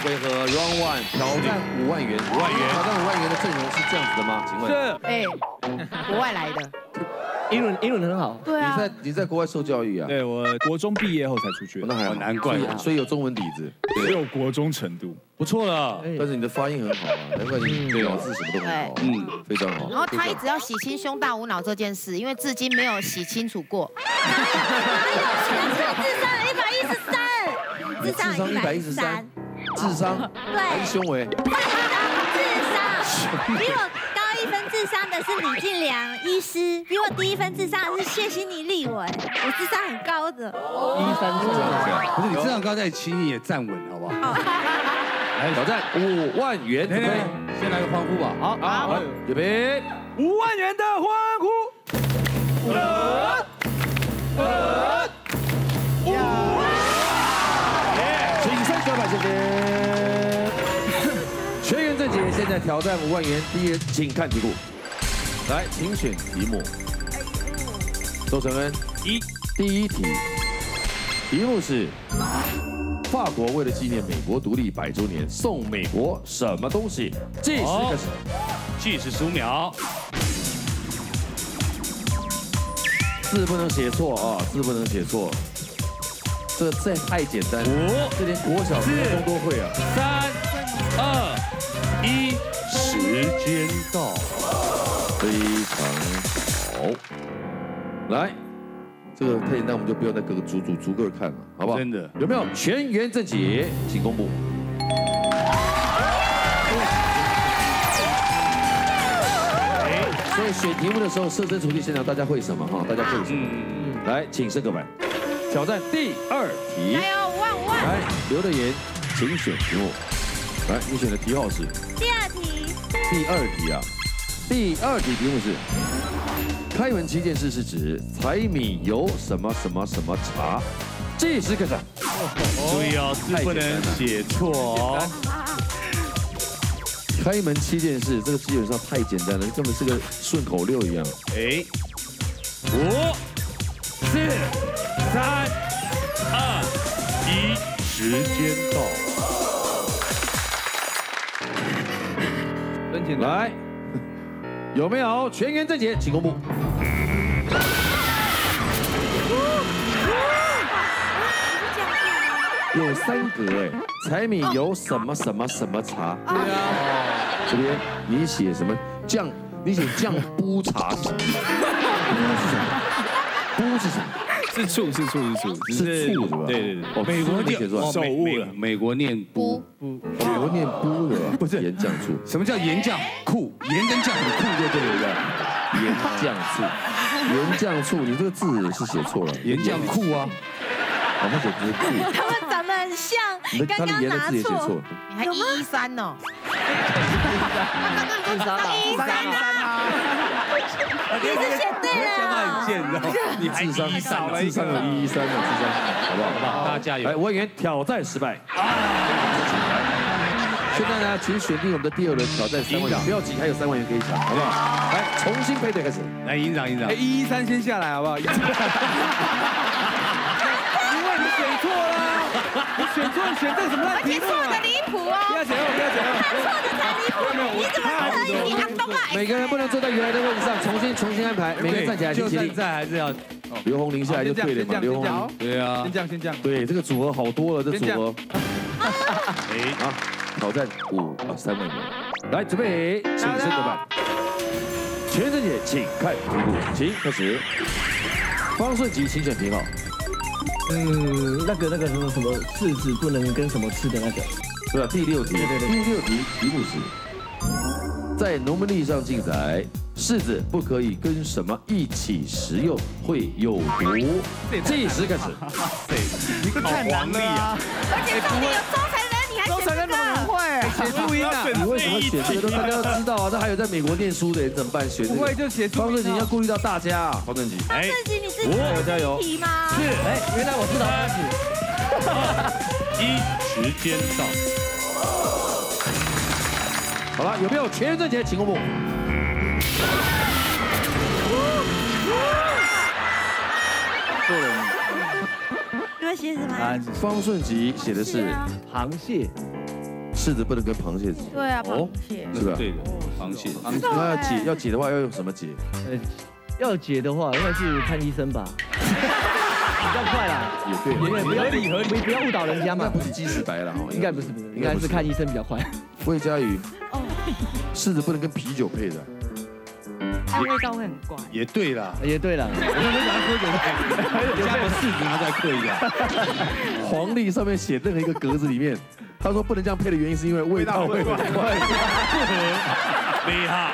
回合 Round One 挑战5万元。 5万元， 挑战5万元的阵容是这样子的吗？请问？ 是。 哎，国外来的。 英文很好。 对啊。 你在国外受教育啊？ 对，我国中毕业后才出去。 那还好， 难怪， 所以有中文底子， 只有国中程度，不错了。 但是你的发音很好啊，难怪你咬字什么都很好。非常好。 然后他一直要洗清胸大无脑这件事，因为至今没有洗清楚过。 智商113，智商还是胸围？ 智商比我高1分智商的是李进良医师，比我低1分智商的是谢欣妮立委，我智商很高的。 1分智商， 不是你智商高再请你也站稳好不好？ 来挑战5万元，准备， 先来个欢呼吧。 好，预备 ，5万元的欢呼。 请上脚板，谢谢。全员正解，现在挑战5万元，第一人请看题库。来，请选题目。周承恩，第一题，题目是：法国为了纪念美国独立100周年，送美国什么东西？计时开始， 计时15秒。 字不能写错啊，字不能写错。这太简单了，这连国小、初中都会啊。 3、2、1，时间到。 非常好，来，这个太简单，我们就不要再逐个看了，好不好？ 真的有没有全员正解？请公布。所以选题目的时候设身处地现场，大家会什么哈？大家会什么？来，请升个板，挑战第2题。 加油，5万！ 来，刘德言，请选题目。来，你选的题号是第2题。 第2题啊。第2题题目是：开门7件事是指柴米油什么什么什么茶。计时开始。 注意哦，字不能写错哦。 开门7件事，这个基本上太简单了，根本是个顺口溜一样。 哎，5、4、3、2、1，时间到。 真简单。来。有没有全员正解？请公布。有3格哎，柴米油什么什么什么茶。对啊。这边你写什么酱？你写酱煲茶是什么？煲是什么？ 是醋，是醋，是醋， 是醋是吧？ 对对对。 哦，美国念手误了， 美国念煲， 美国念煲的吧？不是盐酱醋。 什么叫盐酱酷？盐跟酱很酷，就对了。 盐酱醋，盐酱醋，你这个字是写错了。 盐酱酷啊， 好像写不是酷。 他们长得很像，刚刚拿错。 你还113哦。 113啊。你是写对了。 很贱的， 你智商有113的智商，好不好？好不好？大家加油！来，5万元挑战失败。现在呢，请选定我们的第2轮挑战3万元，不要急，还有3万元可以抢，好不好？来，重新配对开始。 来，营长， 哎，113先下来好不好？因为你选错了，你选错，你选这个什么烂题目啊？ 错的离谱哦！ 不要剪哦，不要剪哦！ 他错的才离谱，你怎么可以？你阿东啊！ 每个人不能坐在原来的位置上，重新安排，每个人站起来，请起立。 在还是要刘洪林下来就对了嘛，刘洪林。 对啊， 先这样。 对，这个组合好多了，这组合。 哎， 挑战3万元，来准备，请升个板。全员正解，请看题目，请开始。方顺吉，请选题号。 那个什么柿子不能跟什么吃的那个。 对吧？第6题， 对。 第6题题目是：在农民历上记载，柿子不可以跟什么一起食用，会有毒。计时开始。 你个太难了啊！ 而且重点有周承恩，你还选这个？ 会写注音啊！ 你为什么选这个？大家要知道啊！这还有在美国念书的人怎么办？选这个不会就写注音。 方正吉要顾虑到大家啊！方正吉， 方正吉，你是加油！ 题吗？ 是，哎，原来我知道 2、1，时间到。 好了，有没有全员正解？请公布。 错了。 你们写什么？ 方顺吉写的是螃蟹。 柿子不能跟螃蟹挤， 对啊，螃蟹。 是吧？ 对的，螃蟹。 那要解的话要用什么解？ 要解的话，应该是看医生吧，比较快啦。 也对， 因为不要误导人家嘛。 不是鸡屎白了哈， 应该不是，应该是看医生比较快。 魏佳宇，柿子不能跟啤酒配的。 它味道会很怪。 也对啦， 也对了， 我们喜欢喝酒，加个柿子拿出来嗑一下。 黄历上面写任何一个格子里面，他说不能这样配的原因是因为味道会很怪， 厉害。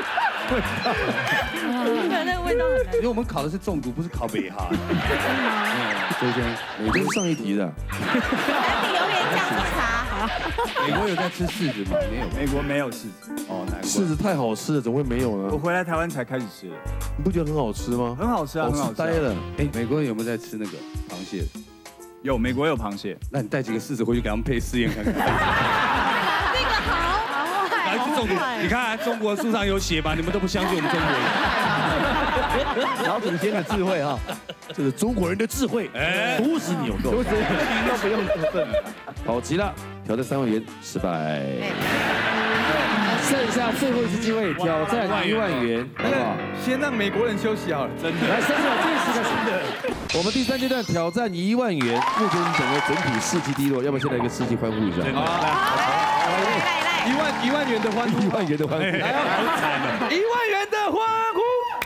对，那个味道很难。 因为我们考的是中毒，不是考北哈。 周先，美国上一题的。 你留言讲出茶。 美国有在吃柿子吗？没有， 美国没有柿子， 哦，难怪。 柿子太好吃了，怎么会没有呢？ 我回来台湾才开始吃的， 你不觉得很好吃吗？ 很好吃啊，很好吃。 呆了。 哎，美国人有没有在吃那个螃蟹？ 有，美国有螃蟹。 那你带几个柿子回去给他们配试验看看。 这个好还是中毒？你看中国书上有写吧？你们都不相信我们中国人。 老祖先的智慧哈， 这是中国人的智慧，都是纽扣， 都不用过分。 好极了，挑战3万元失败。剩下最后一次机会挑战1万元，好不好？ 先让美国人休息好了，真的。 来，剩下这10个。我们第3阶段挑战1万元，目前整个整体士气低落，要不要先来一个士气欢呼一下？ 来，1万元的欢呼 ，1万元的欢呼， 来啊！1万元的欢呼。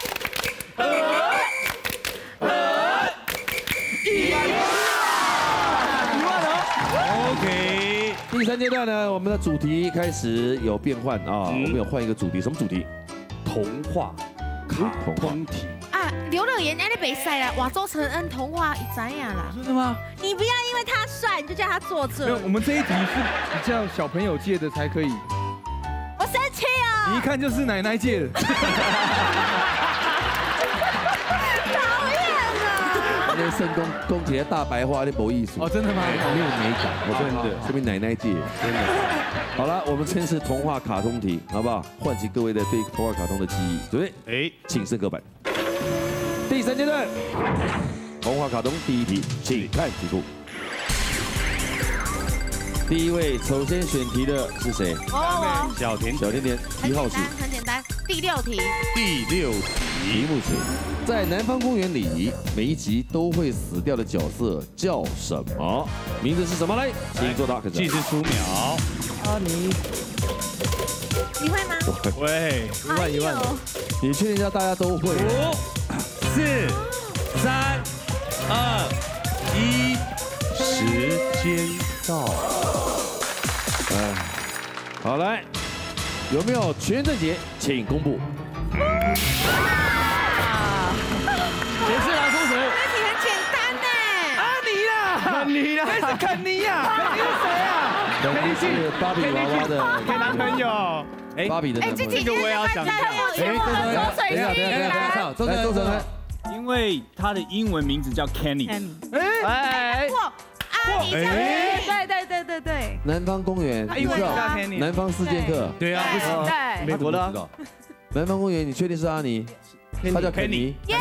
OK， 第3阶段呢，我们的主题开始有变换啊，我们有换一个主题，什么主题？ 童话卡通题啊，刘乐言那里比赛了，哇，周承恩童话一展呀啦。 真的吗？ 你不要因为他帅你就叫他坐这。 没有，我们这一题是比较小朋友界的才可以。 我生气啊！ 你一看就是奶奶界的。 那圣公姐大白话，那没意思哦，真的吗？ 没有美感，我真的，说明奶奶界真的。好了，我们先是童话卡通题，好不好？唤起各位的对童话卡通的记忆，准备？ 哎， 请升格版。第3阶段，童话卡通第1题，请看题库。第一位首先选题的是谁？ 我。 小甜甜，题号是很简单，第6题。 第6题， 题目是在南方公园里，每一集都会死掉的角色叫什么？名字是什么？来，请作答。 计时出秒。 你会吗？ 喂 ，1万。 你确定一下大家都会 ？5、4、3、2、1，时间到。 好来，有没有全员正解？请公布。 也是拿出谁？ 这题很简单呢。 你啦，那是肯尼呀，肯尼是谁啊？ 肯尼是芭比娃娃的男朋友。 芭比的男朋友。 这个我也要讲。 周承恩， 因为他的英文名字叫 Kenny。 哎， 对。 南方公园， 他英文叫 Kenny。 南方四剑客。 对啊， 对。 美国的。 南方公园，你确定是阿尼？他叫肯尼。 耶！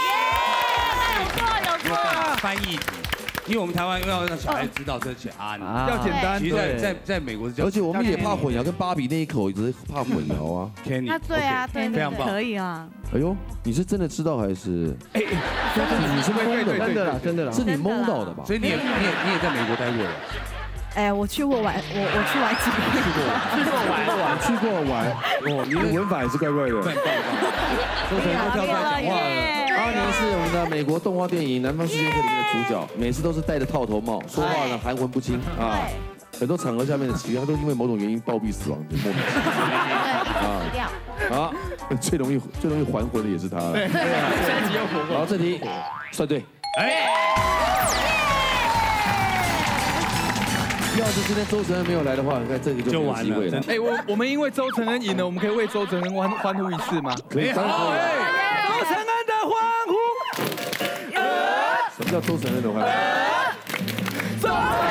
有错。 翻译题，因为我们台湾要让小孩子知道这是阿尼， 要简单。 其实在美国是叫， 而且我们也怕混淆，跟芭比那一口只是怕混淆啊。 Kenny， 对啊，对， 非常棒， 可以啊。 哎呦，你是真的知道还是？ 哎， 你是蒙的， 真的啦， 是你蒙到的吧？ 所以你也在美国待过了。 哎，我去过玩，我去玩几个， 去过玩。哦，你的文法也是怪怪的。周承恩跳出来讲话了。阿尼是我们的美国动画电影《南方四剑客》里面的主角，每次都是戴着套头帽，说话呢含混不清啊。很多场合下面的其他都因为某种原因暴毙死亡，就莫名其妙啊。最容易还魂的也是他了。好，这题算对。要是今天周承恩没有来的话，你看这题就没有机会了。 哎，我们因为周承恩赢了，我们可以为周承恩欢呼一次吗？ 可以。周承恩的欢呼。 什么叫周承恩的欢呼？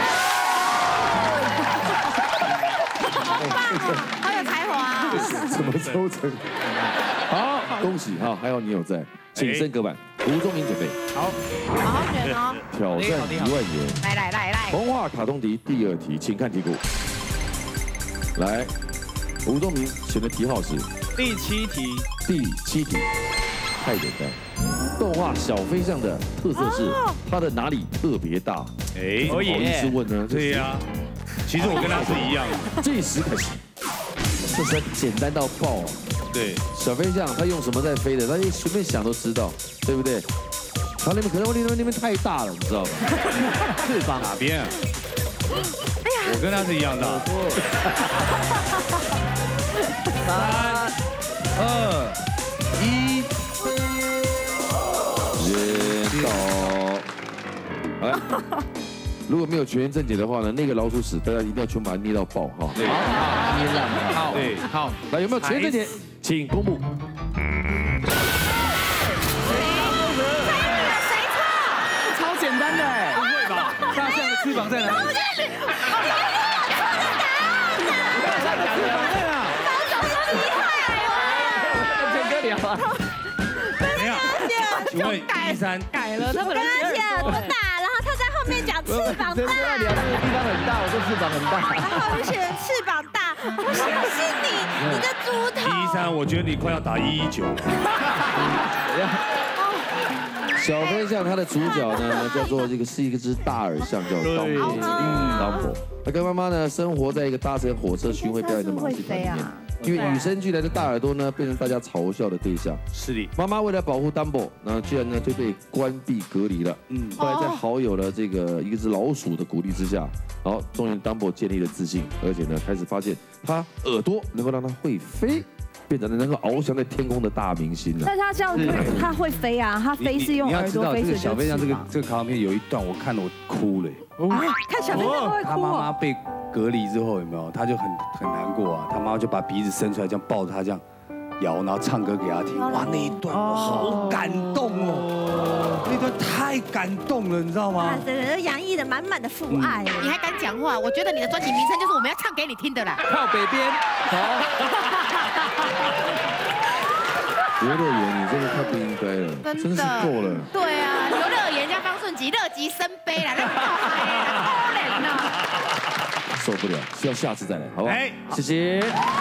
好有才华。 什么周承？好，恭喜哈，还好你有在，请升格版，吴宗明准备。 好好选哦。 挑战1万元。 来。 童话卡通题第2题，请看题库。 来，吴东明选的题号是第7题， 第7题，太简单。动画小飞象的特色是它的哪里特别大？ 哎， 不好意思问呢？ 对呀，其实我跟他是一样的。 计时开始，这是简单到爆啊！ 对， 小飞象它用什么在飞的？它一随便想都知道，对不对？它那边可能那边太大了，你知道吗？ 翅膀哪边啊？我跟他是一样大。3、2、1， 时间到。来，如果没有全员正解的话呢，那个老鼠屎大家一定要全把它捏到爆哈。 对， 捏烂。 好，对，好， 来，有没有全员正解？请公布。 超简单的哎， 不会吧？大象的翅膀在哪里？大象的翅膀在哪？ 建哥聊啊。 怎么样？请问13 改了，他本来我跟他讲多大，然后他在后面讲翅膀真的大， 聊那个地方很大，我说翅膀很大。 然后我选翅膀大，我相信你的猪头。 13，我觉得你快要打119了。 小飞象它的主角呢，叫做是一只大耳象，叫Dumbo。他跟妈妈呢生活在一个搭乘火车巡回表演的马戏团里面。因为与生俱来的大耳朵呢，变成大家嘲笑的对象。 是的。 妈妈为了保护 Dumbo， 那居然呢就被关闭隔离了。后来在好友的一只老鼠的鼓励之下，然后终于 Dumbo 建立了自信，而且呢开始发现他耳朵能够让他会飞。变成了能够翱翔在天空的大明星了。 但是他这样他会飞啊，他飞是用耳朵飞， 这个小飞象这个卡通片有一段我看了我哭了。 看小飞象都会他哭哦。 妈妈被隔离之后有没有？他就很难过啊，他妈妈就把鼻子伸出来，这样抱着他这样摇，然后唱歌给他听。哇，那一段我好感动哦，那段太感动了，你知道吗？ 整个洋溢了满满的父爱。 你还敢讲话？我觉得你的专辑名称就是我们要唱给你听的啦。 靠北边，好。 游乐园，你真的太不应该了，真是够了。 对啊，游乐园加方顺吉，乐极生悲啦，那么嗨啦，可怜呐。 受不了，需要下次再来，好不好？谢谢。